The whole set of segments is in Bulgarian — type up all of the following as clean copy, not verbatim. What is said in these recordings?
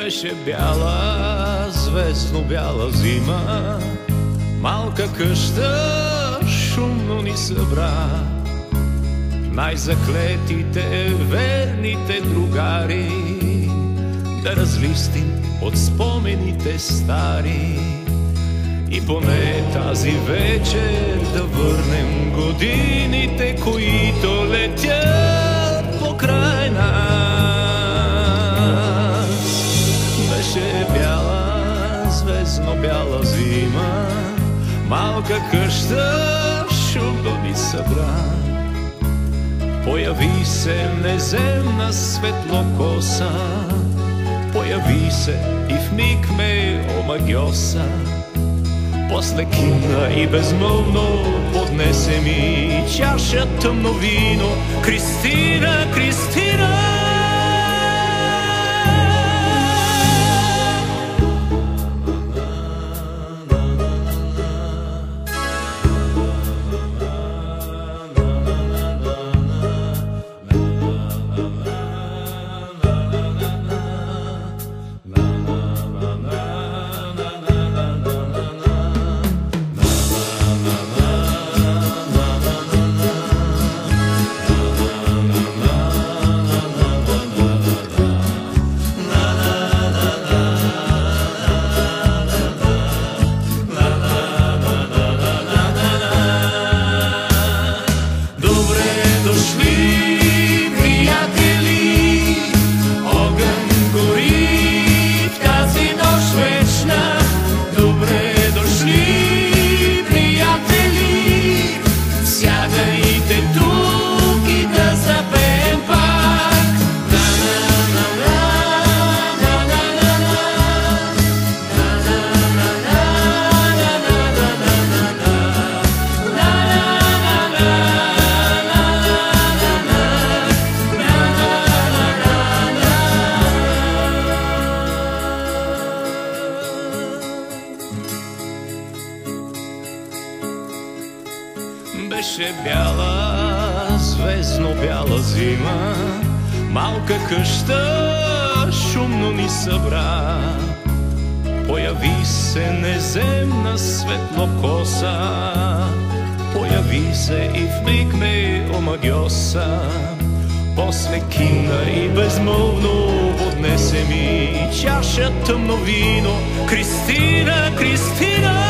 Беше бяла, звездно-бяла зима, малка къща шумно ни събра. Най-заклетите, верните другари, да разлистим от спомените стари. И поне тази вечер да върнем годините, които летят покрай нас. Беше бяла, звездно-бяла зима, малка къща шумно ни събра. Появи се неземна светлокоса, появи се и в миг ме омагьоса. После кимна и безмълвно поднесе ми чаша тъмно вино. Кристина, Кристина! Беше бяла, звездно-бяла зима, малка къща шумно ни събра. Появи се неземна светлокоса, появи се и в миг ме омагьоса. После кимна и безмълвно поднесе ми чаша тъмно вино. Кристина, Кристина!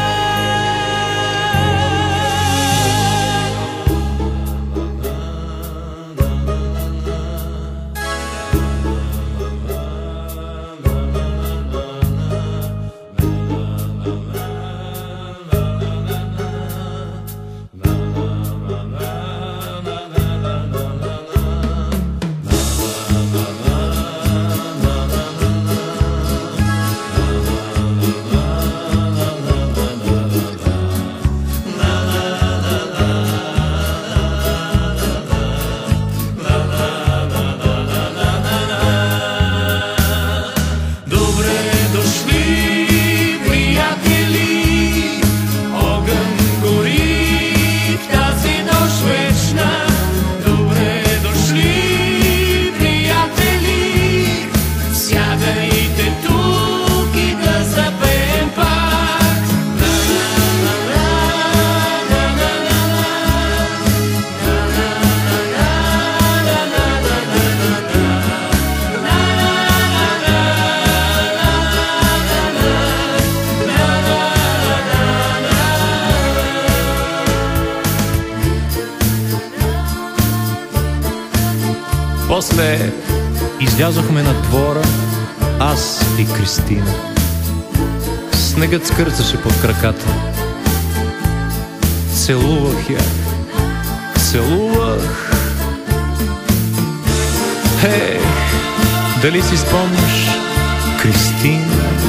После излязохме на двора, аз и Кристина. Снегът скърцаше под краката. Целувах я, целувах. Хей, дали си спомняш, Кристина?